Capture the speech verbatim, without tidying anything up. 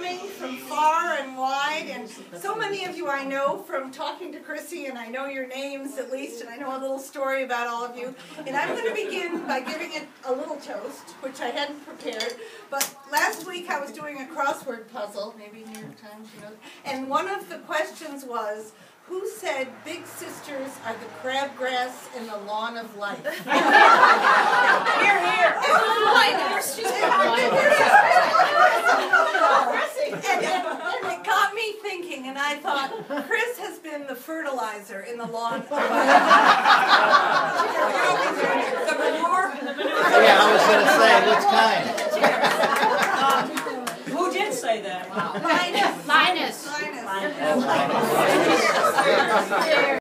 coming from far and wide, and so many of you I know from talking to Chrissy, and I know your names at least, and I know a little story about all of you. And I'm going to begin by giving it a little toast, which I hadn't prepared. But last week I was doing a crossword puzzle, maybe New York Times, you know, and one of the questions was, who said big sisters are the crabgrass in the lawn of life? Here, here. And, and, and it got me thinking, and I thought, Chris has been the fertilizer in the lawn of life. The manure? Yeah, I was going to say, which kind? Um, who did say that? Linus. Linus. Linus. Linus.